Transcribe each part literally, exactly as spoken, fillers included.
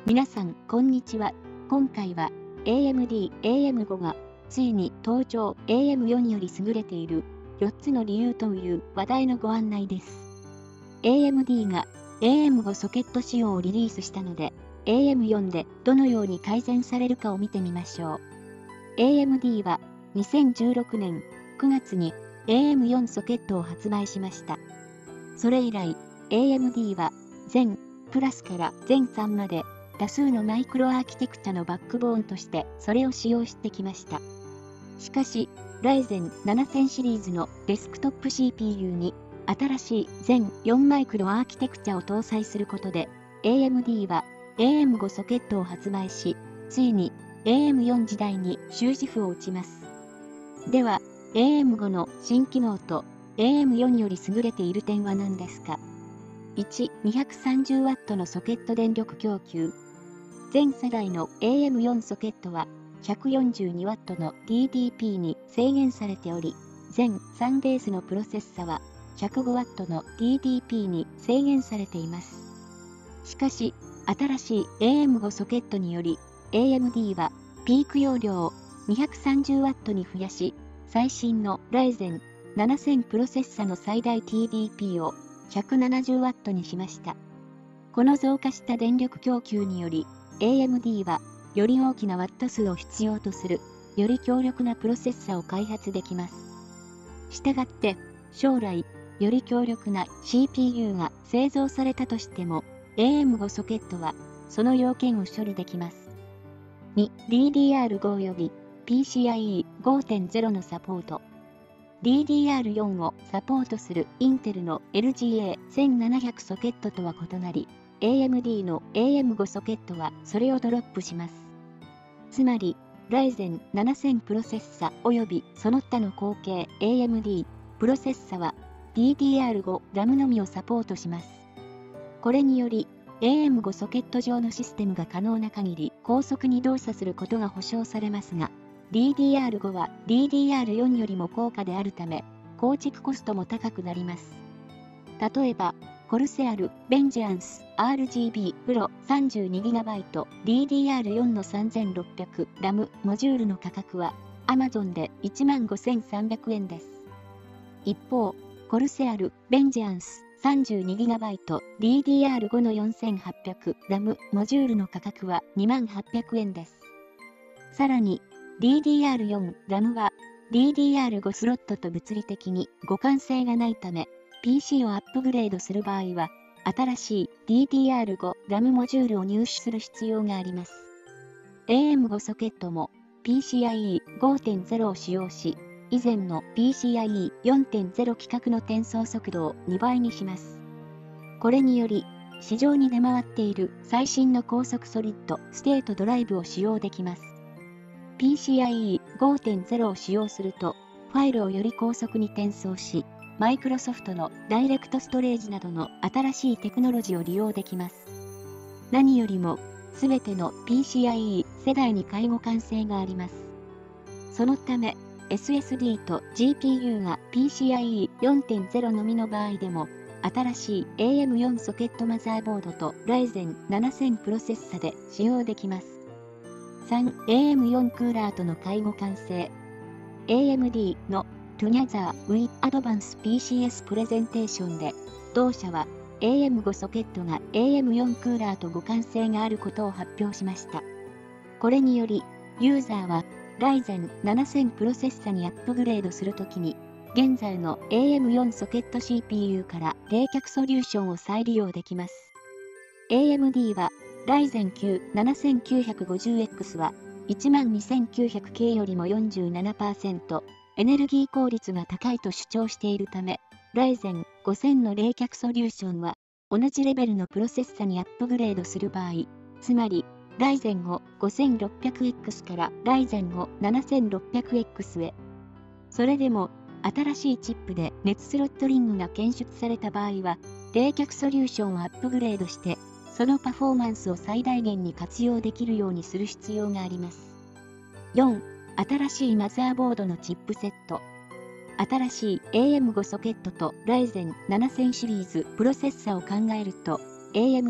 皆さん、こんにちは。今回は エーエムディー エーエムご がついに登場 エーエムよん より優れているよっつの理由という話題のご案内です。エーエムディー が エーエムご ソケット仕様をリリースしたので、エーエムよん でどのように改善されるかを見てみましょう。エーエムディー はにせんじゅうろくねんくがつに エーエムよん ソケットを発売しました。それ以来、エーエムディー は全プラスから全さんまで多数のマイクロアーキテクチャのバックボーンとしてそれを使用してきました。しかし、ライゼンななせんシリーズのデスクトップ シーピーユー に新しい全よんマイクロアーキテクチャを搭載することで、エーエムディー は エーエムご ソケットを発売し、ついに エーエムよん 時代に終止符を打ちます。では、エーエムご の新機能と エーエムよん より優れている点は何ですか？いち、にひゃくさんじゅうワット のソケット電力供給。全世代の エーエムよん ソケットは ひゃくよんじゅうにワット の ディーディーピー に制限されており、全さんベースのプロセッサは ひゃくごワット の ディーディーピー に制限されています。しかし、新しい エーエムご ソケットにより、エーエムディー はピーク容量を にひゃくさんじゅうワット に増やし、最新のライゼンななせんプロセッサの最大 ティーディーピー を ひゃくななじゅうワット にしました。この増加した電力供給により、エーエムディー はより大きなワット数を必要とする、より強力なプロセッサを開発できます。したがって、将来、より強力な シーピーユー が製造されたとしても、エーエムご ソケットはその要件を処理できます。に、ディーディーアールご および ピーシーアイイーごてんゼロ のサポート。ディーディーアールよん をサポートするインテルの エルジーエーせんななひゃく ソケットとは異なり、エーエムディー の エーエムご ソケットはそれをドロップします。つまり、ライゼンななせんプロセッサおよびその他の後継 エーエムディー プロセッサは ディーディーアールご ラムのみをサポートします。これにより、エーエムご ソケット上のシステムが可能な限り高速に動作することが保証されますが、ディーディーアールご は ディーディーアールよん よりも高価であるため、構築コストも高くなります。例えば、コルセアル、ベンジャンス、アールジービー、プロ さんじゅうにギガバイト、ディーディーアールよん の さんぜんろっぴゃくラム モジュールの価格は Amazon で いちまんごせんさんびゃくえんです。一方、コルセアル、ベンジャンス、さんじゅうにギガバイト、ディーディーアールご の よんせんはっぴゃくラム モジュールの価格は にまんはっぴゃくえんです。さらに、ディーディーアールよん ラムは ディーディーアールご スロットと物理的に互換性がないため、ピーシー をアップグレードする場合は、新しい ディーディーアールご ラム モジュールを入手する必要があります。エーエムご ソケットも ピーシーアイイーごてんゼロ を使用し、以前の ピーシーアイイーよんてんゼロ 規格の転送速度をにばいにします。これにより、市場に出回っている最新の高速ソリッドステートドライブを使用できます。ピーシーアイイーごてんゼロ を使用すると、ファイルをより高速に転送し、マイクロソフトのダイレクトストレージなどの新しいテクノロジーを利用できます。何よりも、すべての ピーシーアイイー 世代に介護換性があります。そのため、エスエスディー と ジーピーユー が ピーシーアイイーよんてんゼロ のみの場合でも、新しい エーエムよん ソケットマザーボードとライゼンななせんプロセッサで使用できます。さん、エーエムよん クーラーとの介護換性。エーエムディー の Together with Advanced ピーシーエス プレゼンテーションで、同社は エーエムご ソケットが エーエムよん クーラーと互換性があることを発表しました。これにより、ユーザーはライゼンななせんプロセッサにアップグレードするときに、現在の エーエムよん ソケット シーピーユー から冷却ソリューションを再利用できます。エーエムディー は、ライゼンきゅうななせんきゅうひゃくごじゅうエックス は いちまんにせんきゅうひゃくケー よりも よんじゅうななパーセント エネルギー効率が高いと主張しているため、ライゼンごせんの冷却ソリューションは同じレベルのプロセッサにアップグレードする場合、つまりライゼンご ごせんろっぴゃくエックス からライゼンご ななせんろっぴゃくエックス へ。それでも、新しいチップで熱スロットリングが検出された場合は、冷却ソリューションをアップグレードして、そのパフォーマンスを最大限に活用できるようにする必要があります。よん、新しいマザーボードのチップセット。新しい エーエムご ソケットとライゼンななせんシリーズプロセッサを考えると、エーエムディー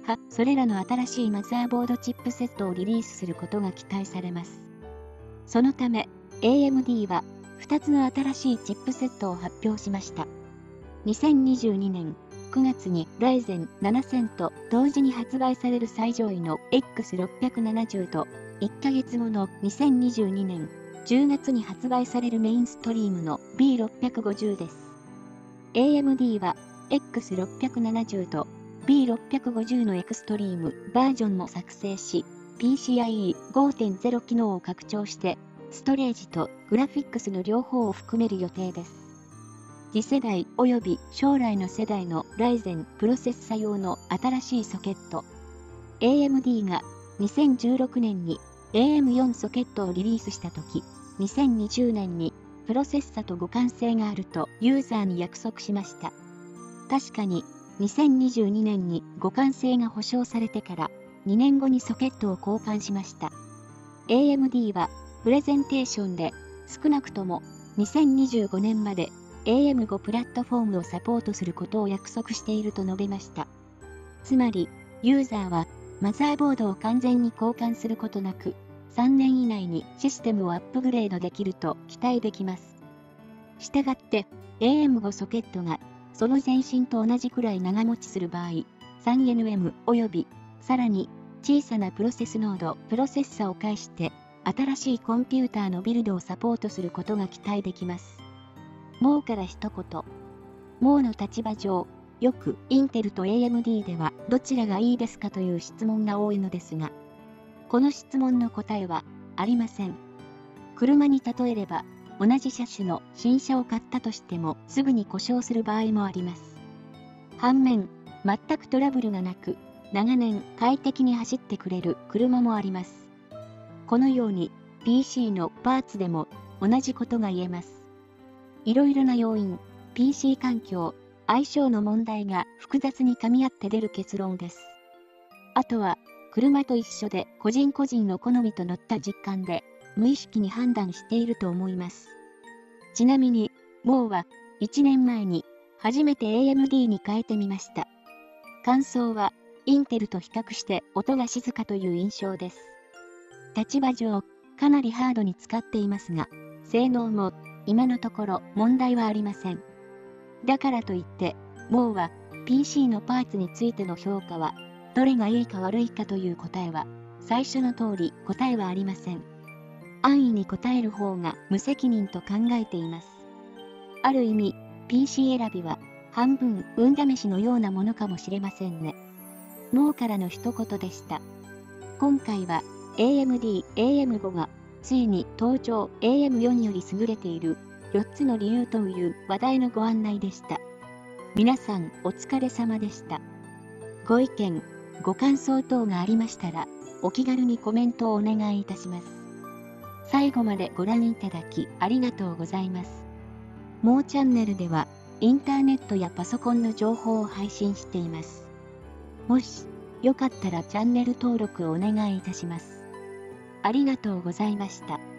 は、それらの新しいマザーボードチップセットをリリースすることが期待されます。そのため、エーエムディー はふたつの新しいチップセットを発表しました。にせんにじゅうにねんくがつにライゼンななせんと同時に発売される最上位の エックスろっぴゃくななじゅう と、いっかげつごのにせんにじゅうにねんじゅうがつに発売されるメインストリームの ビーろっぴゃくごじゅう です。エーエムディー は エックスろっぴゃくななじゅう と ビーろっぴゃくごじゅう のエクストリームバージョンも作成し、ピーシーアイイーごてんゼロ 機能を拡張して、ストレージとグラフィックスの両方を含める予定です。次世代及び将来の世代のライゼンプロセッサ用の新しいソケット。エーエムディー がにせんじゅうろくねんに エーエムよん ソケットをリリースしたとき、にせんにじゅうねんにプロセッサと互換性があるとユーザーに約束しました。確かににせんにじゅうにねんに互換性が保証されてからにねんごにソケットを交換しました。エーエムディー はプレゼンテーションで少なくともにせんにじゅうごねんまで エーエムご プラットフォームをサポートすることを約束していると述べました。つまり、ユーザーはマザーボードを完全に交換することなく、さんねん以内にシステムをアップグレードできると期待できます。したがって、エーエムご ソケットがその前身と同じくらい長持ちする場合、スリーエヌエム およびさらに小さなプロセスノード、プロセッサを介して、新しいコンピューターのビルドをサポートすることが期待できます。モーから一言。モーの立場上、よくインテルと エーエムディー ではどちらがいいですかという質問が多いのですが、この質問の答えはありません。車に例えれば、同じ車種の新車を買ったとしてもすぐに故障する場合もあります。反面、全くトラブルがなく、長年快適に走ってくれる車もあります。このように ピーシー のパーツでも同じことが言えます。いろいろな要因、ピーシー 環境、相性の問題が複雑に噛み合って出る結論です。あとは、車と一緒で個人個人の好みと乗った実感で無意識に判断していると思います。ちなみに、モーはいちねんまえに初めて エーエムディー に変えてみました。感想は、インテルと比較して音が静かという印象です。立場上、かなりハードに使っていますが、性能も今のところ問題はありません。だからといって、モーは ピーシー のパーツについての評価は、どれがいいか悪いかという答えは、最初の通り答えはありません。安易に答える方が無責任と考えています。ある意味、ピーシー 選びは半分運試しのようなものかもしれませんね。モーからの一言でした。今回は エーエムディー、エーエムご がついに登場 エーエムよん より優れているよっつの理由という話題のご案内でした。皆さんお疲れ様でした。ご意見、ご感想等がありましたらお気軽にコメントをお願いいたします。最後までご覧いただきありがとうございます。モーチャンネルではインターネットやパソコンの情報を配信しています。もしよかったらチャンネル登録をお願いいたします。ありがとうございました。